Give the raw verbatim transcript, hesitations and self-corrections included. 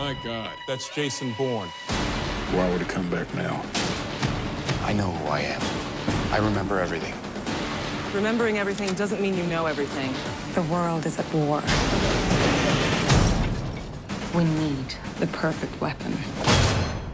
My God, that's Jason Bourne. Why would he come back now? I know who I am. I remember everything. Remembering everything doesn't mean you know everything. The world is at war. We need the perfect weapon.